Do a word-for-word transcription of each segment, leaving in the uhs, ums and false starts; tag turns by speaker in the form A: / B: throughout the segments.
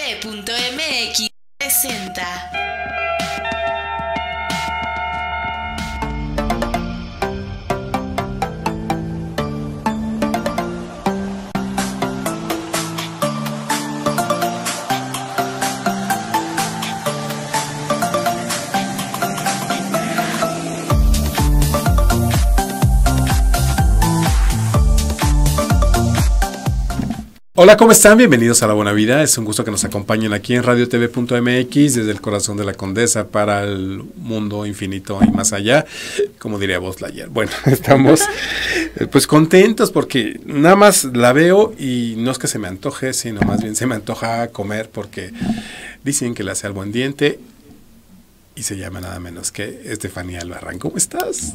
A: punto m x presenta.
B: Hola, ¿cómo están? Bienvenidos a La Buena Vida. Es un gusto que nos acompañen aquí en radio t v punto m x desde el corazón de la Condesa para el mundo infinito y más allá, como diría Buzz Lightyear. Bueno, estamos pues contentos porque nada más la veo y no es que se me antoje, sino más bien se me antoja comer porque dicen que le hace al buen diente y se llama nada menos que Estefanía Albarrán. ¿Cómo estás?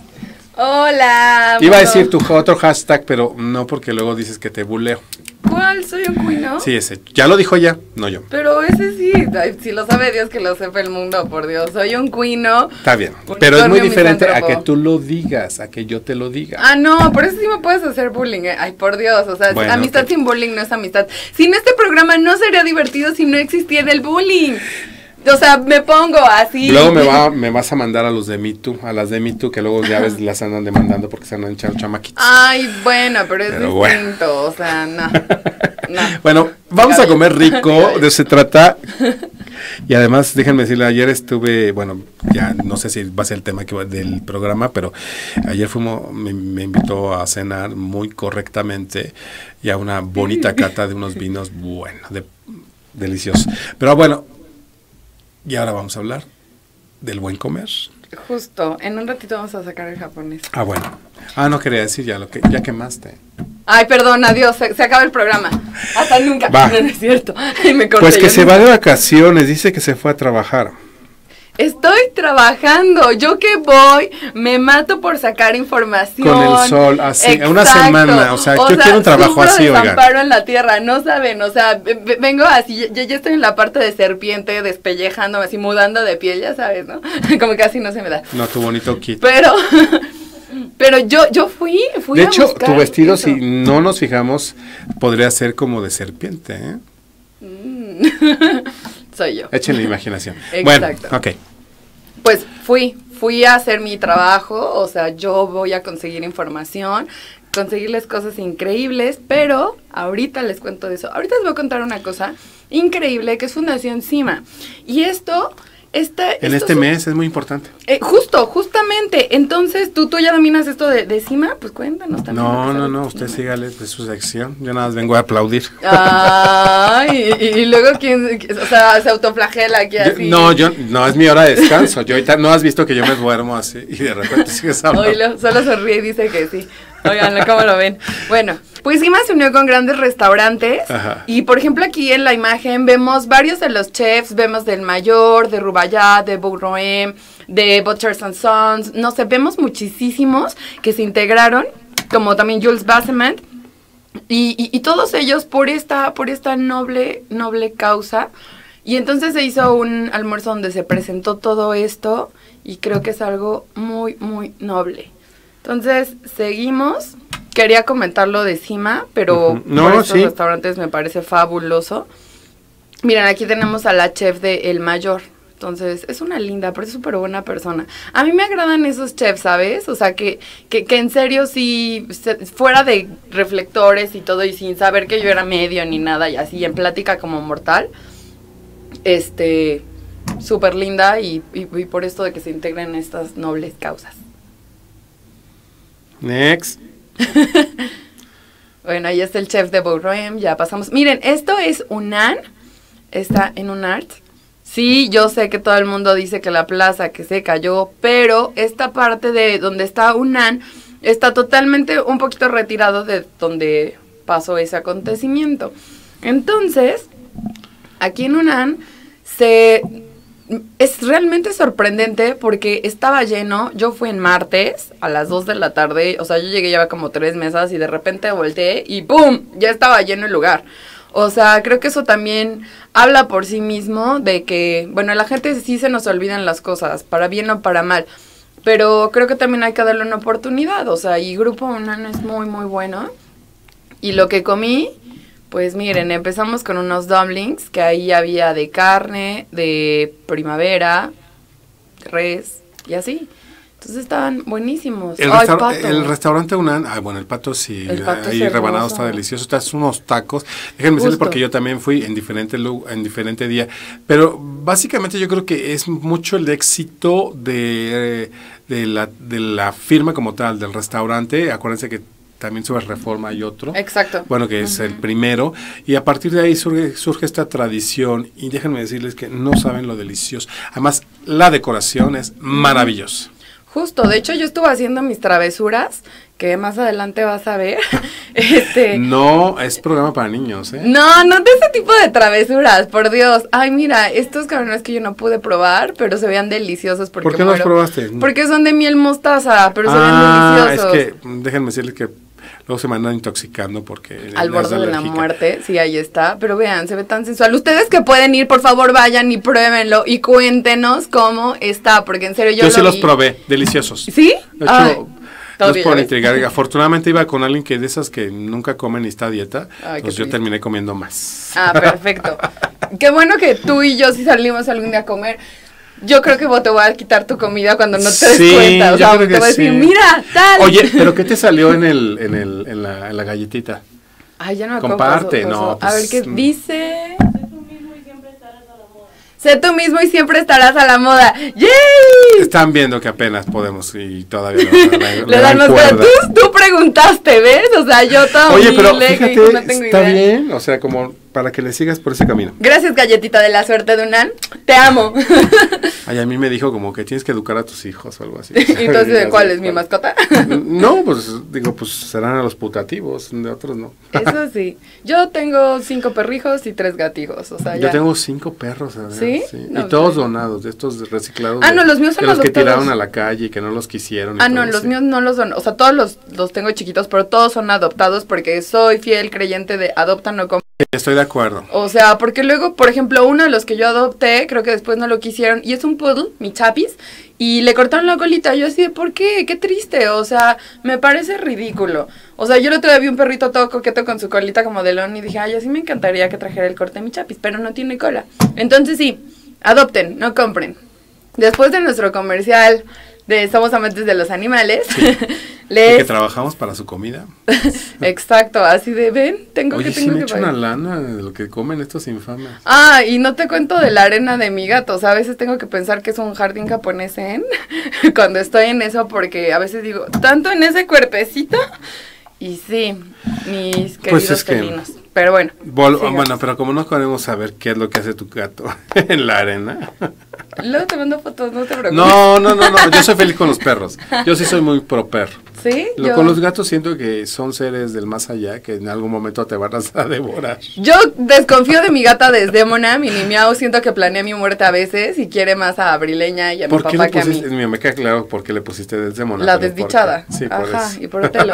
C: Hola.
B: Iba a decir tu otro hashtag, pero no, porque luego dices que te buleo.
C: ¿Cuál? ¿Soy un cuino?
B: Sí, ese. Ya lo dijo ella, no yo.
C: Pero ese sí, ay, si lo sabe Dios que lo sepa el mundo, por Dios. Soy un cuino.
B: Está bien, pero es muy diferente a que tú lo digas, a que yo te lo diga.
C: Ah, no, por eso sí me puedes hacer bullying. eh. Ay, por Dios, o sea,
B: Bueno,
C: amistad
B: okay.
C: sin bullying no es amistad. Sin este programa no sería divertido si no existiera el bullying. O sea, me pongo así.
B: Luego me va, me vas a mandar a los de Me Too, a las de Me Too, que luego ya ves las andan demandando porque se andan echando chamaquitos.
C: Ay, bueno, pero es
B: Pero
C: distinto,
B: bueno.
C: o sea, no. no.
B: Bueno, vamos a comer rico, de eso se trata. Y además, déjenme decirle, ayer estuve, bueno, ya no sé si va a ser el tema que va del programa, pero ayer fuimos, me, me invitó a cenar muy correctamente y a una bonita cata de unos vinos, bueno, de, deliciosos. Pero bueno, y ahora vamos a hablar del buen comer.
C: Justo, en un ratito vamos a sacar el japonés.
B: Ah, bueno. Ah, no quería decir ya lo que ya quemaste.
C: Ay, perdón, adiós, se, se acaba el programa. Hasta nunca.
B: Va.
C: No, no es cierto. Ay, me corté,
B: Pues que
C: yo
B: se
C: no-
B: va de vacaciones, dice que se fue a trabajar.
C: Estoy trabajando, yo que voy, me mato por sacar información.
B: Con el sol, así,
C: Exacto.
B: una semana, o sea, yo quiero un trabajo
C: sufro
B: así, oiga.
C: desamparo en la tierra, no saben, o sea, v- v- vengo así, ya, ya estoy en la parte de serpiente, despellejándome, así, mudando de piel, ya sabes, ¿no? Como que así no se me da.
B: No, tu bonito kit.
C: Pero, pero yo, yo fui, fui
B: De
C: a
B: hecho,
C: buscar
B: tu vestido,
C: eso.
B: si no nos fijamos, podría ser como de serpiente, ¿eh?
C: Mm. Soy yo.
B: Échenle imaginación.
C: Exacto.
B: Bueno, ok.
C: Pues fui, fui a hacer mi trabajo, o sea, yo voy a conseguir información, conseguirles cosas increíbles, pero ahorita les cuento de eso. Ahorita les voy a contar una cosa increíble que es Fundación CIMA. Y esto, esta,
B: En
C: esto
B: este
C: es un-
B: mes es muy importante.
C: eh, justo, justamente. Entonces, ¿tú, tú ya dominas esto de, de CIMA? Pues cuéntanos también. lo
B: No,
C: que
B: no,
C: sabes
B: no,
C: de
B: usted
C: CIMA.
B: sígale de su sección. Yo nada más vengo a aplaudir.
C: Ay, y, y luego quién, o sea, se autoflagela aquí
B: Yo-
C: así.
B: no, yo, no, es mi hora de descanso. Yo ahorita no has visto que yo me duermo así y de repente sigues hablando.
C: Oilo, solo sonríe y dice que sí. Oiganlo, ¿cómo lo ven? Bueno, pues CIMA se unió con grandes restaurantes.
B: Ajá.
C: Y, por ejemplo, aquí en la imagen vemos varios de los chefs. Vemos del Mayor, de Rubayat, de Bourgoin, de Butchers and Sons. No sé, vemos muchísimos que se integraron, como también Jules Bassement. Y, y, y todos ellos por esta, por esta noble, noble causa. Y entonces se hizo un almuerzo donde se presentó todo esto y creo que es algo muy, muy noble. Entonces, seguimos. Quería comentar lo de CIMA, pero
B: Ujú. No,
C: por estos
B: sí.
C: restaurantes me parece fabuloso. Miren, aquí tenemos a la chef de El Mayor. Entonces, es una linda, pero es súper buena persona. A mí me agradan esos chefs, ¿sabes? O sea, que, que, que en serio sí, se- fuera de reflectores y todo, y sin saber que yo era medio ni nada, y así, en plática como mortal, este, súper linda, y, y, y por esto de que se integren estas nobles causas.
B: Next.
C: Bueno, ahí está el chef de Bourgoin, ya pasamos. Miren, esto es UNAN, está en UNART. Sí, yo sé que todo el mundo dice que la plaza que se cayó, pero esta parte de donde está UNAN está totalmente un poquito retirado de donde pasó ese acontecimiento. Entonces, aquí en UNAN se... Es realmente sorprendente porque estaba lleno. Yo fui en martes a las dos de la tarde, o sea, yo llegué ya como tres mesas y de repente volteé y ¡pum! Ya estaba lleno el lugar. O sea, creo que eso también habla por sí mismo de que, bueno, a la gente sí se nos olvidan las cosas, para bien o para mal, pero creo que también hay que darle una oportunidad, o sea, y Grupo UNAN es muy, muy bueno. Y lo que comí, Pues miren, empezamos con unos dumplings, que ahí había de carne, de primavera, de res, y así. Entonces estaban buenísimos.
B: El,
C: Ay,
B: restaur
C: pato.
B: el restaurante Unan, ah, bueno, el pato sí,
C: El pato
B: ahí
C: es
B: rebanado
C: hermoso.
B: está delicioso, está unos tacos. Déjenme decirles
C: Justo.
B: porque yo también fui en diferente lu- en diferente día, pero básicamente yo creo que es mucho el éxito de, de la de la firma como tal del restaurante. Acuérdense que también sobre Reforma hay otro.
C: Exacto.
B: Bueno, que es el primero, y a partir de ahí surge, surge esta tradición, y déjenme decirles que no saben lo delicioso. Además, la decoración es maravillosa.
C: Justo, de hecho yo estuve haciendo mis travesuras, que más adelante vas a ver. este,
B: No es programa para niños, ¿eh?
C: No, no de ese tipo de travesuras, por Dios. Ay, mira, estos cabrones que yo no pude probar, pero se veían deliciosos. Porque
B: ¿Por qué no los
C: muero.
B: probaste?
C: Porque son de miel mostaza, pero se
B: ah,
C: ven deliciosos.
B: es que déjenme decirles que luego se me andan intoxicando porque...
C: Al
B: es
C: borde de la
B: alérgica.
C: muerte, sí, ahí está. Pero vean, se ve tan sensual. Ustedes que pueden ir, por favor, vayan y pruébenlo y cuéntenos cómo está, porque en serio yo
B: Yo
C: lo
B: sí los
C: vi.
B: probé, deliciosos.
C: ¿Sí?
B: De hecho,
C: Ay,
B: no
C: todavía,
B: es por
C: ¿ves?
B: intrigar. Afortunadamente iba con alguien que de esas que nunca come ni está a dieta,
C: Ay, qué
B: pues yo
C: triste.
B: terminé comiendo más.
C: Ah, perfecto. Qué bueno que tú y yo si salimos algún día a comer. Yo creo que vos te voy a quitar tu comida cuando no te des
B: Sí,
C: cuenta. O
B: yo
C: sea,
B: creo
C: te
B: que
C: voy a decir,
B: sí.
C: mira, tal.
B: Oye, ¿pero qué te salió en el, en el, en la, en la galletita?
C: Ay, ya no me acuerdo.
B: Comparte,
C: paso,
B: no,
C: paso. A ver
B: pues,
C: qué dice. Sé tú mismo y siempre estarás a la moda. ¡Yay!
B: Están viendo que apenas podemos y todavía no, le,
C: Le dan más cuerda. Tú, tú preguntaste, ¿ves? O sea, yo toda
B: Oye, pero
C: humilde, que
B: fíjate,
C: no tengo
B: está
C: idea.
B: bien, o sea, como para que le sigas por ese camino.
C: Gracias, galletita de la suerte de Unan. Te amo.
B: Ay, a mí me dijo como que tienes que educar a tus hijos o algo así.
C: Entonces, ¿de cuál es mi mascota?
B: No, pues digo, pues serán a los putativos, de otros no.
C: Eso sí. Yo tengo cinco perrijos y tres gatijos, o sea,
B: Yo
C: ya.
B: tengo cinco perros, ¿verdad?
C: ¿Sí?
B: Y
C: No,
B: todos
C: pues,
B: donados, de estos reciclados.
C: Ah,
B: de-
C: no, los míos son
B: de los que
C: adoptados.
B: tiraron a la calle y que no los quisieron. y
C: Ah,
B: todo,
C: no, los
B: sí.
C: míos no los son, o sea, todos los, los tengo chiquitos, pero todos son adoptados porque soy fiel creyente de adopta, no compra.
B: Estoy de acuerdo.
C: O sea, porque luego, por ejemplo, uno de los que yo adopté, creo que después no lo quisieron, y es un poodle, mi chapis, y le cortaron la colita. Yo así de, ¿por qué? Qué triste, o sea, me parece ridículo. O sea, yo el otro día vi un perrito todo coqueto con su colita como de león y dije, ay, así me encantaría que trajera el corte de mi chapis, pero no tiene cola. Entonces sí, adopten, no compren. Después de nuestro comercial de Somos Amantes de los Animales,
B: Y
C: les...
B: que trabajamos para su comida.
C: Exacto, así de, ven, tengo
B: Oye,
C: que,
B: sí
C: tengo
B: me
C: que
B: echo una
C: pagar.
B: lana de lo que comen estos infames.
C: Ah, y no te cuento de la arena de mi gato, o sea, a veces tengo que pensar que es un jardín japonés en cuando estoy en eso, porque a veces digo, tanto en ese cuerpecito, y sí, mis queridos
B: Pues es que-
C: felinos, pero bueno.
B: Vol-
C: sigamos.
B: bueno, pero como no queremos saber qué es lo que hace tu gato en la arena.
C: Luego te mando fotos, no te preocupes.
B: No, no, no, no, yo soy feliz con los perros. Yo sí soy muy pro perro.
C: ¿Sí?
B: Lo-
C: Yo,
B: Con los gatos siento que son seres del más allá que en algún momento te van a devorar.
C: yo desconfío de mi gata Desdémona, mi miau, siento que planea mi muerte a veces y quiere más a Abrileña y a mi
B: ¿Por qué
C: papá
B: le
C: que a mí.
B: pusiste? Mira, me queda claro por qué le pusiste desde mona.
C: La
B: pero ¿por
C: desdichada.
B: qué? Sí, por
C: Ajá,
B: eso.
C: y por Otelo.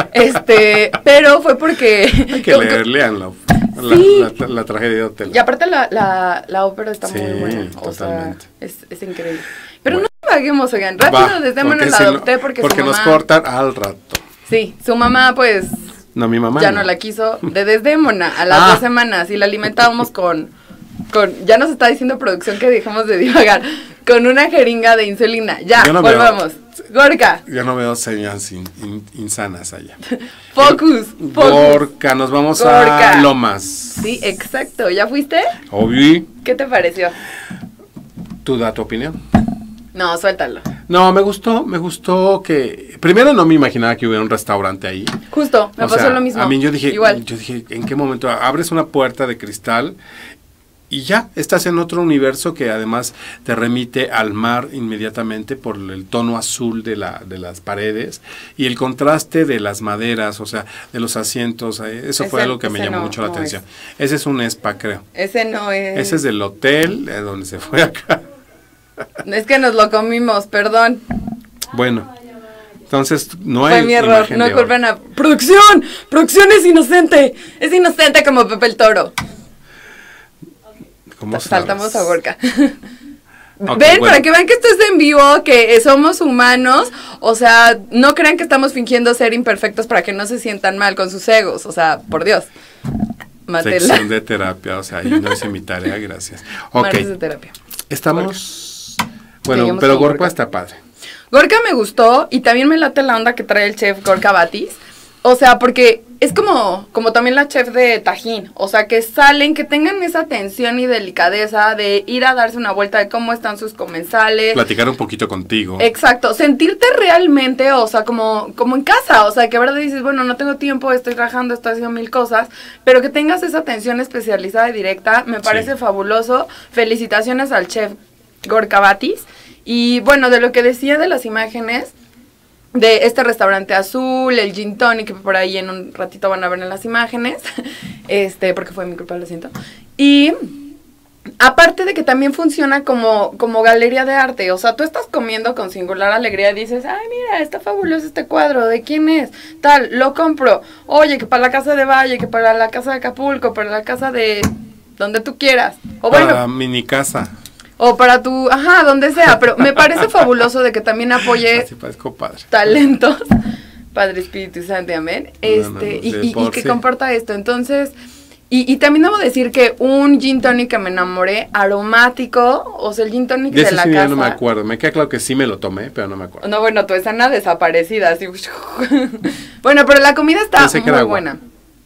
C: Este, pero fue porque...
B: Hay que
C: como que-
B: leer, leanlo. La,
C: Sí.
B: la, la tragedia de Otelo.
C: Y aparte la, la, la ópera está
B: Sí,
C: muy buena. O
B: totalmente.
C: sea, es, es increíble. Pero
B: Bueno.
C: no vaguemos, oigan. Rápido,
B: Va,
C: desde
B: porque
C: la
B: si no-
C: adopté porque,
B: Porque
C: su
B: nos
C: mamá...
B: cortan al rato.
C: Sí, su mamá pues
B: No, mi mamá
C: ya no. la quiso de Desdémona a las
B: Ah.
C: dos semanas y la alimentábamos con, con, ya nos está diciendo producción que dejemos de divagar, con una jeringa de insulina. Ya,
B: Yo no veo-
C: volvamos. Gorka,
B: Yo no veo señas in- in- insanas allá.
C: focus, focus.
B: Gorka, nos vamos
C: Gorka.
B: a Lomas.
C: Sí, exacto. ¿Ya fuiste?
B: Obvio.
C: ¿Qué te pareció?
B: ¿Tú da tu opinión?
C: No, suéltalo.
B: No, me gustó, me gustó que... Primero no me imaginaba que hubiera un restaurante ahí.
C: Justo, me
B: O
C: pasó
B: sea,
C: lo mismo.
B: A mí yo dije,
C: Igual.
B: yo dije, ¿en qué momento abres una puerta de cristal y ya estás en otro universo que además te remite al mar inmediatamente por el tono azul de la de las paredes y el contraste de las maderas, o sea, de los asientos, eh, eso fue
C: Ese-
B: algo que me
C: ese
B: llamó
C: no,
B: mucho la
C: no
B: atención. Ese es un spa, creo.
C: Ese no es.
B: Ese es del hotel eh, donde se fue acá.
C: Es que nos lo comimos, perdón.
B: Bueno, entonces no
C: Fue
B: hay
C: mi error.
B: imagen
C: No
B: de
C: culpen
B: oro.
C: a. ¡Producción! ¡Producción es inocente! Es inocente como Pepe el Toro.
B: ¿Cómo
C: Saltamos
B: sabes?
C: a Gorka.
B: Ok,
C: Ven,
B: bueno.
C: para que vean que esto es en vivo, que somos humanos, o sea, no crean que estamos fingiendo ser imperfectos para que no se sientan mal con sus egos, o sea, por Dios. Matela.
B: Sección de terapia, o sea, ahí no hice mi tarea, gracias. Ok.
C: Martes de terapia.
B: Estamos... Bueno,
C: Seguimos
B: pero
C: con
B: Gorka
C: Gorka.
B: está padre.
C: Gorka me gustó y también me late la onda que trae el chef Gorka Batis. O sea, porque es como, como también la chef de Tajín. O sea, que salen, que tengan esa atención y delicadeza de ir a darse una vuelta de cómo están sus comensales.
B: Platicar un poquito contigo.
C: Exacto, sentirte realmente, o sea, como, como en casa. O sea, que a verdad dices, bueno, no tengo tiempo, estoy trabajando, estoy haciendo mil cosas. Pero que tengas esa atención especializada y directa, me parece
B: Sí.
C: fabuloso. Felicitaciones al chef Gorka Batis. Y bueno, de lo que decía de las imágenes de este restaurante azul, el gin tonic, que por ahí en un ratito van a ver en las imágenes, este, porque fue mi culpa, lo siento. Y aparte de que también funciona como, como galería de arte, o sea, tú estás comiendo con singular alegría y dices, ay, mira, está fabuloso este cuadro, ¿de quién es? Tal, lo compro. Oye, que para la casa de Valle, que para la casa de Acapulco, para la casa de donde tú quieras. O bueno,
B: Para mini casa.
C: o para tu, ajá, donde sea, pero me parece fabuloso de que también apoye
B: Así parezco padre.
C: talentos, Padre Espíritu Santo, amén, este,
B: No, no, no,
C: y,
B: de
C: y- y
B: por
C: que
B: sí.
C: comparta esto, entonces, y, y también debo decir que un gin tonic que me enamoré, aromático, o sea, el gin tonic
B: De
C: de
B: ese
C: la
B: sí
C: casa.
B: ya no me acuerdo. Me queda claro que sí me lo tomé, pero no me acuerdo.
C: No, bueno, tu escena desaparecida, así, bueno, pero la comida está
B: Pensé que
C: muy
B: era agua.
C: buena.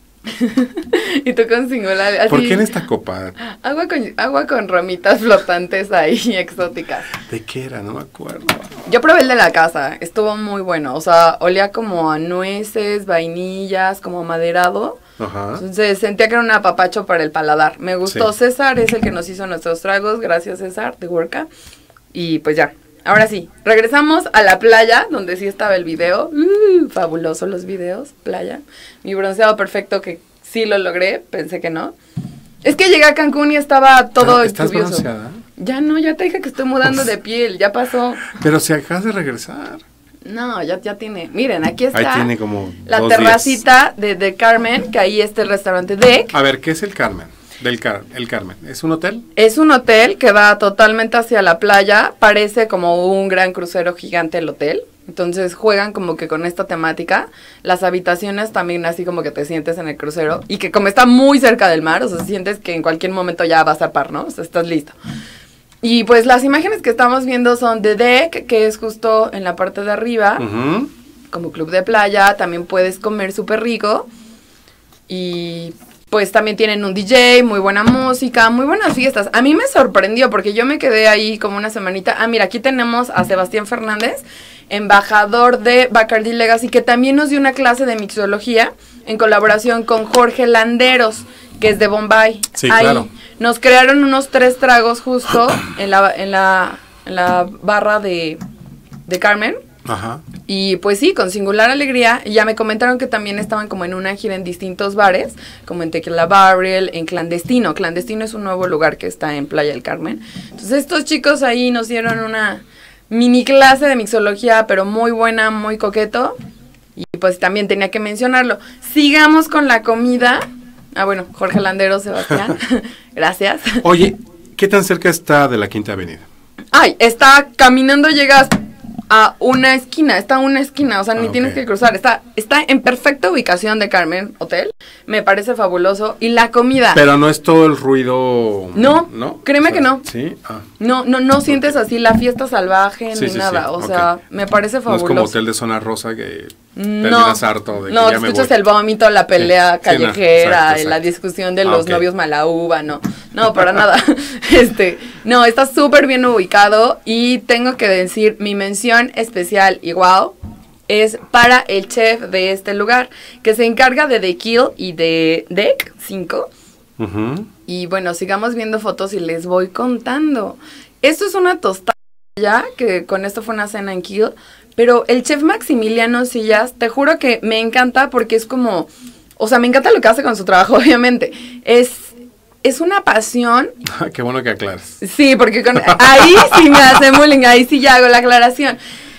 C: Y tú con singular, así,
B: ¿Por qué en esta copa?
C: agua con, agua con ramitas flotantes ahí, exóticas.
B: ¿De qué era? No me acuerdo.
C: Yo probé el de la casa, estuvo muy bueno, o sea, olía como a nueces, vainillas, como maderado.
B: Ajá.
C: Entonces sentía que era un apapacho para el paladar. Me gustó.
B: Sí.
C: César es el que nos hizo nuestros tragos, gracias César, de Gorka. Y pues ya, ahora sí, regresamos a la playa, donde sí estaba el video. Uh, fabuloso los videos, playa. Mi bronceado perfecto, que sí lo logré, pensé que no. Es que llegué a Cancún y estaba todo
B: Ah, ¿estás
C: lluvioso.
B: bronceada?
C: Ya no, ya te dije que estoy mudando de piel, ya pasó.
B: Pero si acabas de regresar.
C: No, ya, ya tiene. Miren, aquí está
B: Ahí tiene como
C: la
B: dos
C: terracita de, de Carmen, que ahí está el restaurante Deck.
B: A ver, ¿qué es el Carmen? Del Car el Carmen. ¿Es un hotel?
C: Es un hotel que va totalmente hacia la playa, parece como un gran crucero gigante el hotel. Entonces juegan como que con esta temática. Las habitaciones también así como que te sientes en el crucero. Y que como está muy cerca del mar, o sea, sientes que en cualquier momento ya vas a par, ¿no? O sea, estás listo. Y pues las imágenes que estamos viendo son de Deck, que es justo en la parte de arriba.
B: Ujú.
C: Como club de playa, también puedes comer súper rico. Y pues también tienen un D J, muy buena música, muy buenas fiestas. A mí me sorprendió porque yo me quedé ahí como una semanita. Ah, mira, aquí tenemos a Sebastián Fernández, embajador de Bacardi Legacy, que también nos dio una clase de mixología en colaboración con Jorge Landeros, que es de Bombay.
B: Sí,
C: ahí
B: claro.
C: nos crearon unos tres tragos justo en la, en la, en la barra de, de Carmen.
B: Ajá.
C: Y pues sí, con singular alegría. Y ya me comentaron que también estaban como en una gira en distintos bares, como en Tequila Barrel, en Clandestino. Clandestino es un nuevo lugar que está en Playa del Carmen. Entonces estos chicos ahí nos dieron una mini clase de mixología, pero muy buena, muy coqueto. Y pues también tenía que mencionarlo. Sigamos con la comida. Ah, bueno, Jorge Landero, Sebastián. Gracias.
B: Oye, ¿qué tan cerca está de la Quinta Avenida?
C: Ay, está caminando, llegas a una esquina, está a una esquina, o sea,
B: Ah,
C: ni
B: ok.
C: tienes que cruzar, está, está en perfecta ubicación de Carmen Hotel, me parece fabuloso, y la comida,
B: Pero no es todo el ruido.
C: No,
B: ¿no?
C: créeme que no.
B: Sí. Ah.
C: no, no, no sientes así la fiesta salvaje
B: Sí,
C: ni
B: sí,
C: nada,
B: sí,
C: o
B: ok.
C: sea, me parece
B: No es
C: fabuloso.
B: como hotel de zona rosa que
C: No,
B: terminas harto de que
C: no,
B: ya me
C: escuchas
B: voy.
C: el vómito, la pelea
B: Sí, sí, no,
C: callejera,
B: exacto,
C: y la
B: exacto.
C: discusión de
B: Ah,
C: los
B: ok.
C: novios mala uva, no, no, para nada. Este, no, está súper bien ubicado y tengo que decir, mi mención especial igual es para el chef de este lugar, que se encarga de The Kill y de Deck cinco.
B: Ujú.
C: Y bueno, sigamos viendo fotos y les voy contando. Esto es una tostada ya, que con esto fue una cena en Kill. Pero el chef Maximiliano Sillas, te juro que me encanta porque es como... O sea, me encanta lo que hace con su trabajo, obviamente. Es, es una pasión.
B: Qué bueno que aclares.
C: Sí, porque con, ahí sí me hace bullying, ahí sí ya hago la aclaración.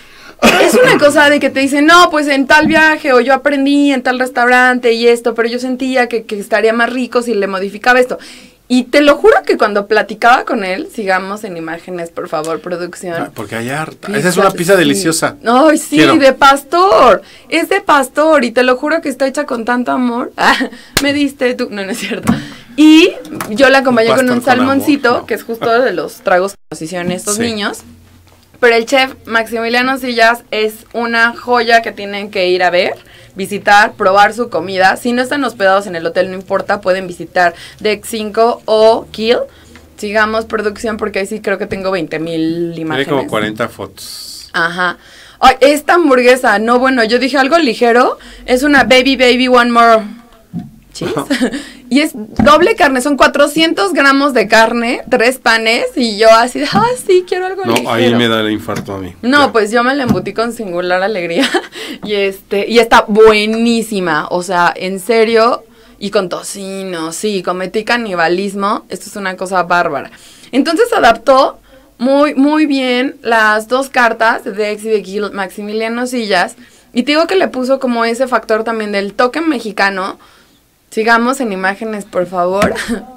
C: Es una cosa de que te dicen, no, pues en tal viaje o yo aprendí en tal restaurante y esto, pero yo sentía que, que estaría más rico si le modificaba esto. Y te lo juro que cuando platicaba con él, sigamos en imágenes, por favor, producción.
B: Ah, porque hay harta. Esa es una pizza
C: sí.
B: deliciosa.
C: Ay, sí,
B: Quiero.
C: de pastor. Es de pastor y te lo juro que está hecha con tanto amor. Ah, me diste tú. No, no es cierto. Y yo la acompañé
B: Un
C: con un
B: pastor con
C: salmoncito,
B: amor, no.
C: que es justo de los tragos que nos hicieron estos
B: Sí.
C: niños. Pero el chef Maximiliano Sillas es una joya que tienen que ir a ver, visitar, probar su comida. Si no están hospedados en el hotel, no importa, pueden visitar Deck cinco o Kill. Sigamos producción porque ahí sí creo que tengo veinte mil imágenes.
B: Tiene como cuarenta fotos.
C: Ajá. Ay, esta hamburguesa, no, bueno, yo dije algo ligero. Es una Baby Baby One More Cheese. Y es doble carne, son cuatrocientos gramos de carne, tres panes. Y yo así, ah, sí, quiero algo
B: No,
C: ligero.
B: ahí me da el infarto a mí.
C: No,
B: Ya.
C: pues yo me la embutí con singular alegría. Y este, y está buenísima. O sea, en serio. Y con tocino, sí, cometí canibalismo. Esto es una cosa bárbara. Entonces adaptó muy, muy bien las dos cartas de Dex y de Kill Maximiliano Sillas. Y te digo que le puso como ese factor también del toque mexicano. Sigamos en imágenes, por favor.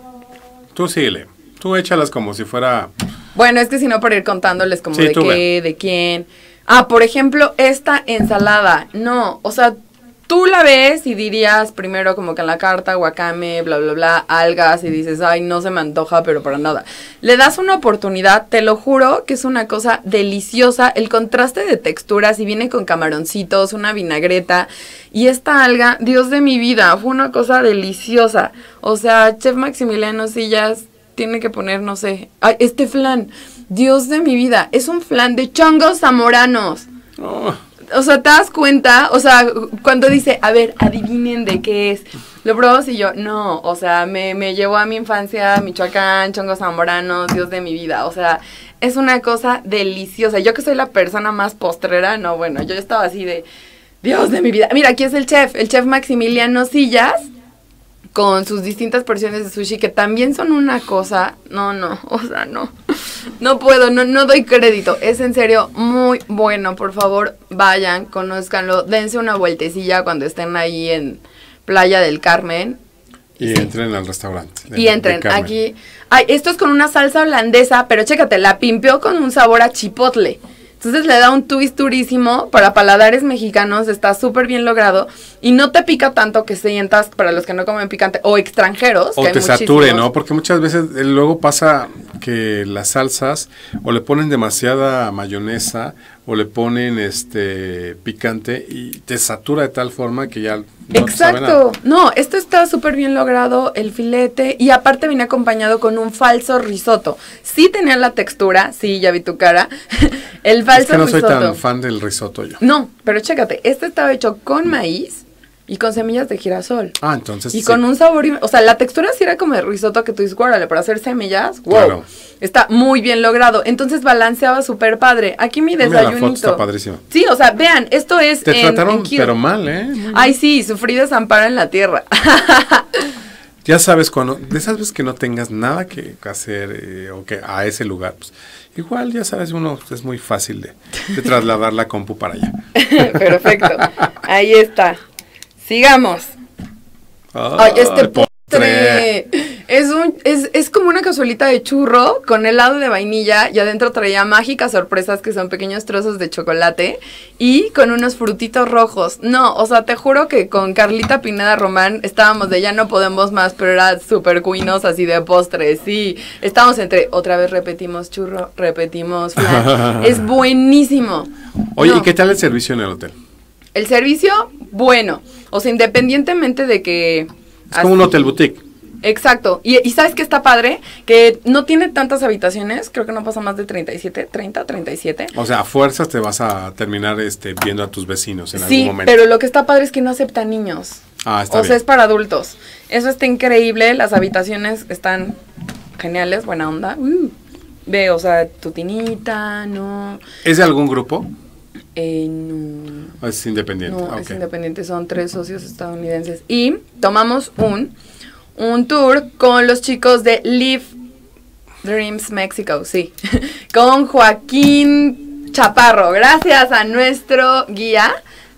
B: Tú síguele. Tú échalas como si fuera...
C: Bueno, es que si no, por ir contándoles como
B: Sí,
C: de
B: tú
C: qué, de quién. Ah, por ejemplo, esta ensalada. No, o sea, tú la ves y dirías primero como que en la carta, wakame, bla, bla, bla, algas, y dices, ay, no se me antoja, pero para nada. Le das una oportunidad, te lo juro que es una cosa deliciosa. El contraste de texturas, y viene con camaroncitos, una vinagreta, y esta alga, Dios de mi vida, fue una cosa deliciosa. O sea, Chef Maximiliano Sillas tiene que poner, no sé, ay, este flan, Dios de mi vida, es un flan de chongos zamoranos.
B: Oh,
C: O sea, ¿te das cuenta? O sea, cuando dice, a ver, adivinen de qué es. Lo probamos y yo, no, o sea, me, me llevó a mi infancia, Michoacán, chongos zamoranos, Dios de mi vida. O sea, es una cosa deliciosa. Yo que soy la persona más postrera, no, bueno, yo estaba así de, Dios de mi vida. Mira, aquí es el chef, el chef Maximiliano Sillas, con sus distintas porciones de sushi, que también son una cosa, no, no, o sea, no, no puedo, no, no doy crédito, es en serio muy bueno, por favor, vayan, conózcanlo, dense una vueltecilla cuando estén ahí en Playa del Carmen.
B: y
C: Sí.
B: entren al restaurante. de-
C: Y
B: de
C: entren,
B: Carmen.
C: aquí, ay, esto es con una salsa holandesa, pero chécate, la pimpeó con un sabor a chipotle. Entonces le da un twist durísimo para paladares mexicanos, está súper bien logrado y no te pica tanto que sientas, para los que no comen picante, o extranjeros,
B: O
C: que hay
B: te sature,
C: muchísimos.
B: ¿no? Porque muchas veces eh, luego pasa que las salsas o le ponen demasiada mayonesa o le ponen este picante y te satura de tal forma que ya no te sabe nada.
C: Exacto, no, esto está súper bien logrado, el filete, y aparte viene acompañado con un falso risotto. Sí tenía la textura, sí, ya vi tu cara, el falso
B: Es que no soy
C: risotto.
B: tan fan del risotto yo.
C: No, pero chécate, este estaba hecho con maíz y con semillas de girasol.
B: Ah, entonces
C: Y
B: sí.
C: con un sabor, o sea, la textura sí era como de risotto que tú dices, órale, para hacer semillas, wow,
B: Claro.
C: está muy bien logrado. Entonces balanceaba súper padre. Aquí mi
B: Mira, la
C: desayunito.
B: foto está padrísima.
C: Sí, o sea, vean, esto es
B: Te
C: en,
B: trataron
C: en Kill.
B: pero mal, ¿eh? Muy bien.
C: Ay, sí, sufrí desamparo en la tierra.
B: Ya sabes, cuando de esas veces que no tengas nada que hacer eh, o que a ese lugar, pues igual ya sabes, uno es muy fácil de, de trasladar la compu para allá.
C: Perfecto. Ahí está. Sigamos. Ay, este
B: el
C: postre. Es un, es, es como una cazuelita de churro con helado de vainilla y adentro traía mágicas sorpresas que son pequeños trozos de chocolate y con unos frutitos rojos. No, o sea, te juro que con Carlita Pineda Román estábamos de ya no podemos más, pero era súper cuinos así de postres. Sí, estábamos entre, otra vez repetimos churro, repetimos flan. Es buenísimo.
B: Oye,
C: No.
B: ¿y qué tal el servicio en el hotel?
C: El servicio, bueno, o sea, independientemente de que...
B: Es como un
C: así-
B: hotel boutique.
C: Exacto, y, y ¿sabes qué está padre? Que no tiene tantas habitaciones, creo que no pasa más de treinta y siete, treinta, treinta y siete.
B: O sea, a fuerzas te vas a terminar este, viendo a tus vecinos en
C: Sí,
B: algún momento.
C: pero lo que está padre es que no acepta niños.
B: Ah, está
C: O
B: bien.
C: sea, es para adultos. Eso está increíble, las habitaciones están geniales, buena onda. Uh, ve, o sea, tu tinita, no,
B: ¿Es de algún grupo?
C: eh, no...
B: ¿O es independiente?
C: No,
B: Ah,
C: es
B: ok.
C: independiente, son tres socios estadounidenses. Y tomamos un, un tour con los chicos de Live Dreams Mexico, sí. Con Joaquín Chaparro. Gracias a nuestro guía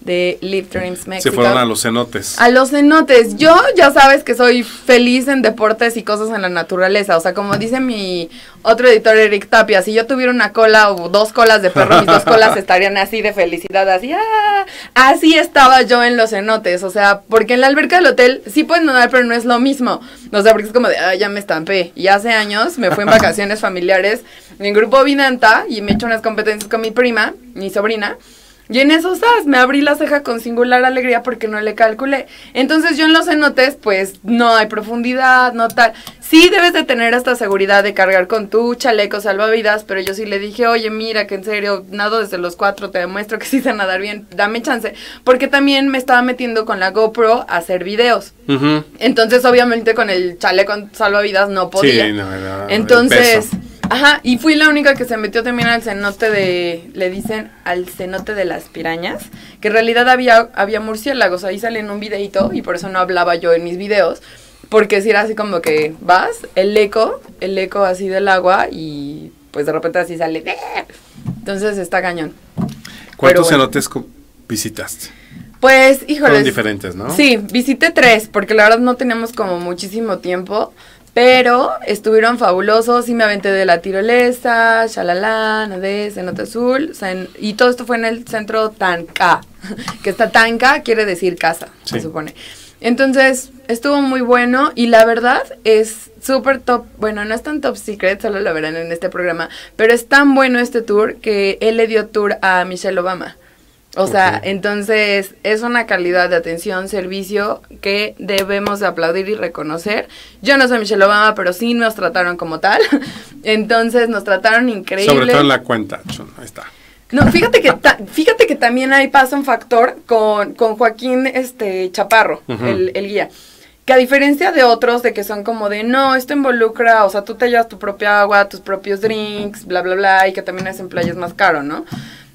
C: de Live Dreams México.
B: Se fueron a los cenotes.
C: A los cenotes. Yo ya sabes que soy feliz en deportes y cosas en la naturaleza. O sea, como dice mi otro editor Eric Tapia, si yo tuviera una cola o dos colas de perro, mis dos colas estarían así de felicidad, así, ¡ah! Así estaba yo en los cenotes. O sea, porque en la alberca del hotel sí pueden nadar, pero no es lo mismo. O sea, porque es como de, ah, ya me estampé. Y hace años me fui en vacaciones familiares en grupo Vinanta y me he hecho unas competencias con mi prima, mi sobrina. Y en eso, ¿sabes? Me abrí la ceja con singular alegría porque no le calculé. Entonces yo en los cenotes, pues, no hay profundidad, no tal. Sí debes de tener esta seguridad de cargar con tu chaleco salvavidas, pero yo sí le dije, oye, mira, que en serio, nado desde los cuatro, te demuestro que sí sé nadar bien, dame chance. Porque también me estaba metiendo con la GoPro a hacer videos. Uh-huh. Entonces, obviamente, con el chaleco salvavidas no podía.
B: Sí, no, no,
C: Entonces... Ajá, y fui la única que se metió también al cenote de, le dicen al cenote de las pirañas, que en realidad había, había murciélagos, ahí sale en un videito, y por eso no hablaba yo en mis videos, porque si era así como que vas, el eco, el eco así del agua, y pues de repente así sale, entonces está cañón.
B: ¿Cuántos bueno. cenotes visitaste?
C: Pues, híjoles.
B: Fueron diferentes, ¿no?
C: Sí, visité tres, porque la verdad no teníamos como muchísimo tiempo. Pero estuvieron fabulosos, sí me aventé de la tirolesa, shalala, nadé, cenote azul, sen, y todo esto fue en el centro Tanca, que está Tanca, quiere decir casa, sí. Se supone. Entonces, estuvo muy bueno, y la verdad es súper top, bueno, no es tan top secret, solo lo verán en este programa, pero es tan bueno este tour que él le dio tour a Michelle Obama. O sea, okay. Entonces es una calidad de atención, servicio que debemos de aplaudir y reconocer. Yo no soy Michelle Obama, pero sí nos trataron como tal. Entonces nos trataron increíble.
B: Sobre todo en la cuenta, ahí está.
C: No, fíjate que ta, fíjate que también ahí pasa un factor con, con Joaquín este Chaparro, uh-huh. el, el guía. Que a diferencia de otros, de que son como de, no, esto involucra, o sea, tú te llevas tu propia agua, tus propios drinks, bla, bla, bla, y que también es en playas más caro, ¿no?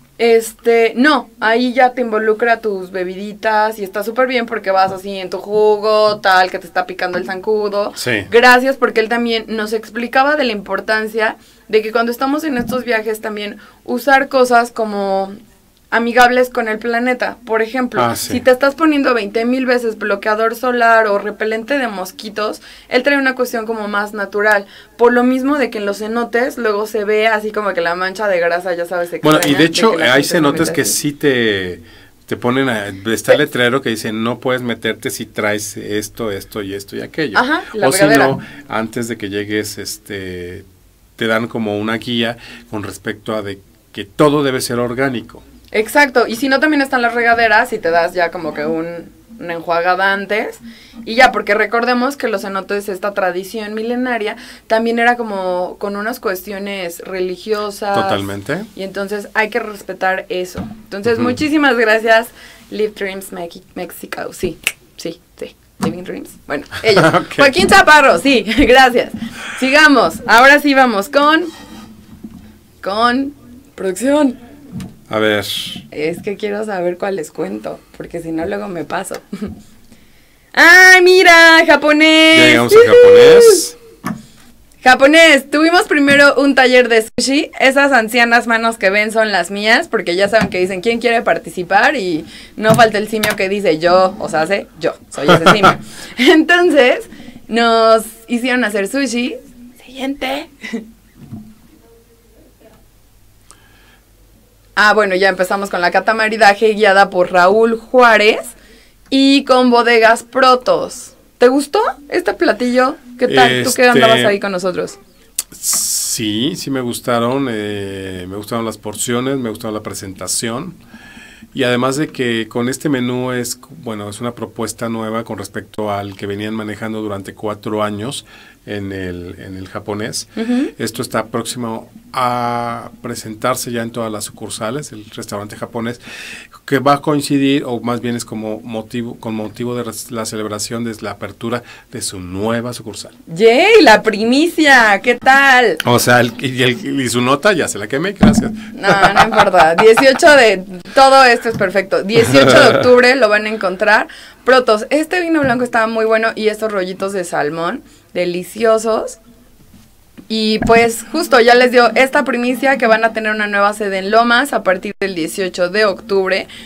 C: Este, no, ahí ya te involucra tus bebiditas y está súper bien porque vas así en tu jugo, tal, que te está picando el zancudo.
B: Sí.
C: Gracias, porque él también nos explicaba de la importancia de que cuando estamos en estos viajes también usar cosas como amigables con el planeta. Por ejemplo, ah, sí. si te estás poniendo veinte mil veces bloqueador solar o repelente de mosquitos, él trae una cuestión como más natural. Por lo mismo de que en los cenotes luego se ve así como que la mancha de grasa, ya sabes, extraña.
B: Bueno, y de hecho de hay cenotes que sí te, te ponen, a, está el letrero que dice no puedes meterte si traes esto, esto y esto y aquello.
C: Ajá, la
B: o
C: regadera.
B: Si no, antes de que llegues, este, te dan como una guía con respecto a de que todo debe ser orgánico.
C: Exacto, y si no también están las regaderas y te das ya como que un, una enjuagada antes y ya, porque recordemos que los cenotes, esta tradición milenaria, también era como con unas cuestiones religiosas.
B: Totalmente.
C: Y entonces hay que respetar eso. Entonces, uh-huh. muchísimas gracias, Live Dreams Mex- Mexico, sí, sí, sí. Living Dreams, bueno, ellos. Okay. Joaquín Chaparro, sí, gracias. Sigamos, ahora sí vamos con, con producción.
B: A ver.
C: Es que quiero saber cuál les cuento, porque si no luego me paso. ¡Ay, mira! ¡Japonés!
B: Ya llegamos a japonés.
C: Japonés, tuvimos primero un taller de sushi. Esas ancianas manos que ven son las mías, porque ya saben que dicen quién quiere participar y no falta el simio que dice yo, o sea, sé, yo, soy ese simio. Entonces, nos hicieron hacer sushi. Siguiente. Ah, bueno, ya empezamos con la cata maridaje guiada por Raúl Juárez y con bodegas Protos. ¿Te gustó este platillo? ¿Qué tal? Este, ¿Tú qué andabas ahí con nosotros?
B: Sí, sí me gustaron. Eh, me gustaron las porciones, me gustó la presentación. Y además de que con este menú es, bueno, es una propuesta nueva con respecto al que venían manejando durante cuatro años en el, en el japonés. Uh-huh. Esto está próximo a presentarse ya en todas las sucursales, el restaurante japonés, que va a coincidir, o más bien es como motivo, con motivo de la celebración de la apertura de su nueva sucursal.
C: ¡Yay! La primicia, ¿qué tal?
B: O sea, el, y, el, y su nota ya se la quemé, gracias.
C: No, no importa. dieciocho de, todo esto es perfecto. dieciocho de octubre lo van a encontrar. Protos, este vino blanco estaba muy bueno y estos rollitos de salmón, deliciosos. Y pues justo ya les dio esta primicia que van a tener una nueva sede en Lomas a partir del dieciocho de octubre.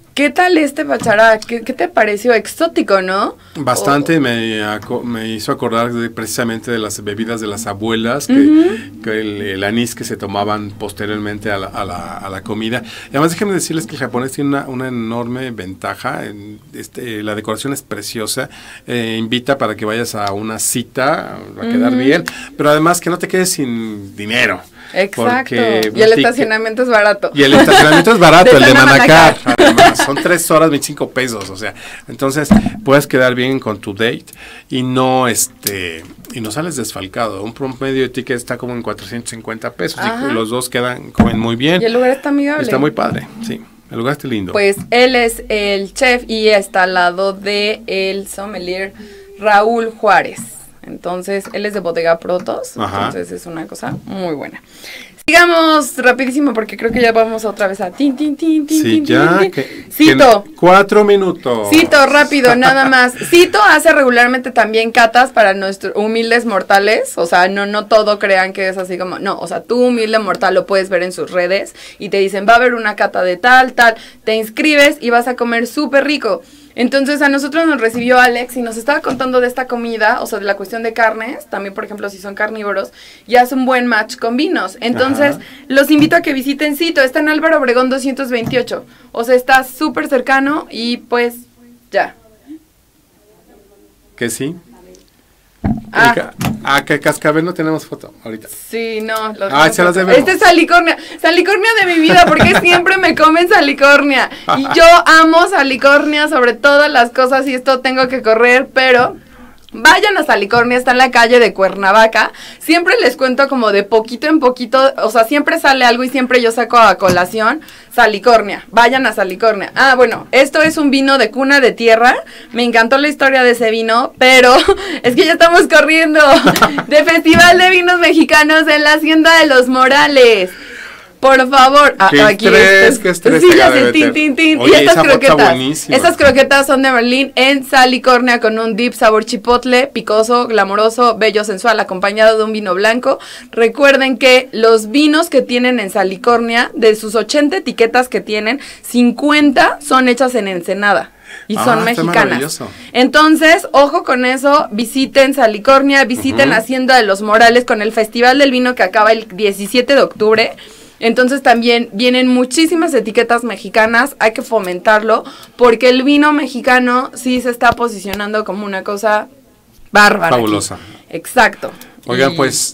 C: ¿Qué tal este pachará? ¿Qué, qué te pareció? Exótico, ¿no?
B: Bastante,
C: O-
B: me, aco- me hizo acordar de- precisamente de las bebidas de las abuelas, que,
C: Ujú.
B: que el, el anís que se tomaban posteriormente a la, a la, a la comida. Y además déjenme decirles que el japonés tiene una, una enorme ventaja, en este, la decoración es preciosa, eh, invita para que vayas a una cita, va a quedar
C: Ujú.
B: bien, pero además que no te quedes sin dinero.
C: Exacto.
B: porque
C: Y el
B: un ticket-
C: estacionamiento es barato.
B: Y el estacionamiento es barato,
C: De
B: el de
C: San
B: Manacar,
C: Manacar.
B: además, son tres horas, veinticinco pesos, o sea, entonces puedes quedar bien con tu date y no, este, y no sales desfalcado. Un promedio de ticket está como en cuatrocientos cincuenta pesos
C: Ajá.
B: y los dos quedan, comen muy bien.
C: Y el lugar está amigable.
B: Está muy padre, sí, el lugar está lindo.
C: Pues él es el chef y está al lado de el sommelier Raúl Juárez. Entonces, él es de Bodega Protos.
B: Ajá.
C: Entonces, es una cosa muy buena. Sigamos rapidísimo porque creo que ya vamos otra vez a tin, tin, tin, tin,
B: sí,
C: tin,
B: ya,
C: tin, tin.
B: que-
C: Cito.
B: que- cuatro minutos.
C: Cito, rápido, nada más. Cito hace regularmente también catas para nuestros humildes mortales. O sea, no, no todo crean que es así como. No, o sea, tú humilde mortal lo puedes ver en sus redes y te dicen, va a haber una cata de tal, tal. Te inscribes y vas a comer súper rico. Entonces a nosotros nos recibió Alex y nos estaba contando de esta comida, o sea, de la cuestión de carnes, también por ejemplo si son carnívoros, y hace un buen match con vinos. Entonces
B: Ajá.
C: los invito a que visiten Cito, está en Álvaro Obregón doscientos veintiocho, o sea, está súper cercano y pues ya.
B: Que sí.
C: Ah.
B: Ca- Ah, que Cascabel no tenemos foto ahorita.
C: Sí, no. Lo
B: Ah, se las debemos.
C: Este es Salicornia. Salicornia de mi vida, porque siempre me comen Salicornia. Y yo amo Salicornia sobre todas las cosas y esto tengo que correr, pero vayan a Salicornia, está en la calle de Cuernavaca. Siempre les cuento como de poquito en poquito, o sea, siempre sale algo y siempre yo saco a colación Salicornia. Vayan a Salicornia. Ah, bueno, esto es un vino de cuna de tierra. Me encantó la historia de ese vino, pero es que ya estamos corriendo de Festival de Vinos Mexicanos en la Hacienda de los Morales. Por favor. Ah,
B: Qué
C: aquí
B: estrés,
C: este-
B: qué estrés
C: Sí,
B: te
C: ya
B: acaba de
C: sé, tin,
B: meter.
C: tin, tin.
B: Oye,
C: Y estas
B: esa foto está
C: croquetas.
B: buenísima.
C: Estas croquetas son de Berlín en Salicornia con un dip sabor chipotle, picoso, glamoroso, bello, sensual, acompañado de un vino blanco. Recuerden que los vinos que tienen en Salicornia, de sus ochenta etiquetas que tienen, cincuenta son hechas en Ensenada. Y
B: Ah,
C: son
B: está
C: mexicanas.
B: maravilloso.
C: Entonces, ojo con eso, visiten Salicornia, visiten
B: Ujú.
C: Hacienda de los Morales con el Festival del Vino que acaba el diecisiete de octubre. Entonces también vienen muchísimas etiquetas mexicanas, hay que fomentarlo, porque el vino mexicano sí se está posicionando como una cosa bárbara. aquí.
B: Fabulosa.
C: Exacto.
B: Oigan,
C: Y-
B: pues,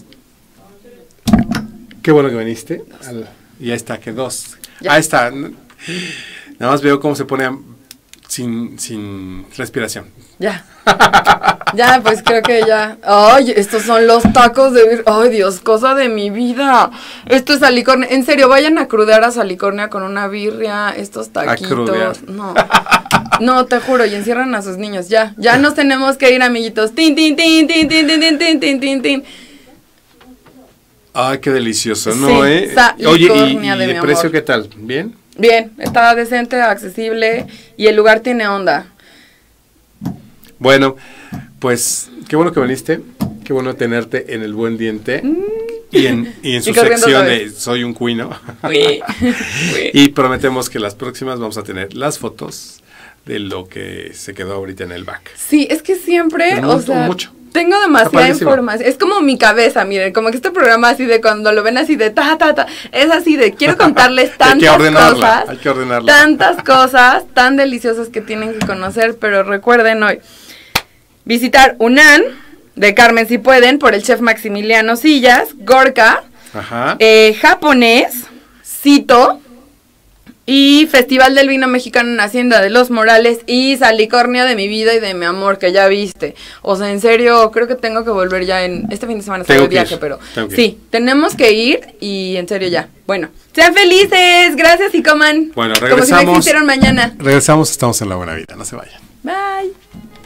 B: qué bueno que viniste. Al- Y ahí está, que dos.
C: Ya.
B: Ahí está. N- Nada más veo cómo se pone a- sin, sin respiración.
C: Ya. Ya, pues creo que ya. Ay, estos son los tacos de vir- Ay, Dios, cosa de mi vida. Esto es Salicornia. En serio, vayan a crudear a Salicornia con una birria, estos
B: crudear.
C: taquitos. No. No, te juro, y encierran a sus niños. Ya, ya nos tenemos que ir, amiguitos. Tin, tin, tin, tin, tin, tin, tin, tin, tin, tin, tin.
B: Ay, qué delicioso,
C: Sí,
B: ¿no? Eh?
C: Salicornia
B: Oye, ¿y, y
C: de
B: de
C: mi
B: precio
C: amor.
B: qué tal? ¿Bien?
C: Bien, está decente, accesible y el lugar tiene onda.
B: Bueno, pues, qué bueno que viniste. Qué bueno tenerte en el Buen Diente. Y en, y en su
C: Y corriendo
B: sección
C: otra
B: de
C: vez.
B: Soy un cuino.
C: Uy, uy.
B: Y prometemos que las próximas vamos a tener las fotos de lo que se quedó ahorita en el back.
C: Sí, es que siempre,
B: Pero
C: o
B: mucho,
C: sea,
B: mucho.
C: tengo
B: Está
C: demasiada
B: padrísimo.
C: información. Es como mi cabeza, miren, como que este programa así de cuando lo ven así de ta, ta, ta, es así de quiero contarles
B: Hay
C: tantas
B: que ordenarla,
C: cosas,
B: hay que ordenarla.
C: tantas cosas tan deliciosas que tienen que conocer, pero recuerden hoy visitar UNAN de Carmen si pueden por el chef Maximiliano Sillas, Gorka,
B: Ajá.
C: eh, japonés, Cito y Festival del Vino Mexicano en Hacienda de los Morales y Salicornia de mi vida y de mi amor que ya viste. O sea, en serio, creo que tengo que volver ya en este fin de semana. Estoy
B: Tengo
C: de
B: que
C: viaje,
B: ir,
C: pero
B: tengo que
C: sí, tenemos que ir y en serio ya. Bueno, sean felices, gracias y coman.
B: Bueno,
C: Como si no
B: regresamos.
C: existieran mañana.
B: Regresamos, estamos en la buena vida, no se vayan.
C: Bye.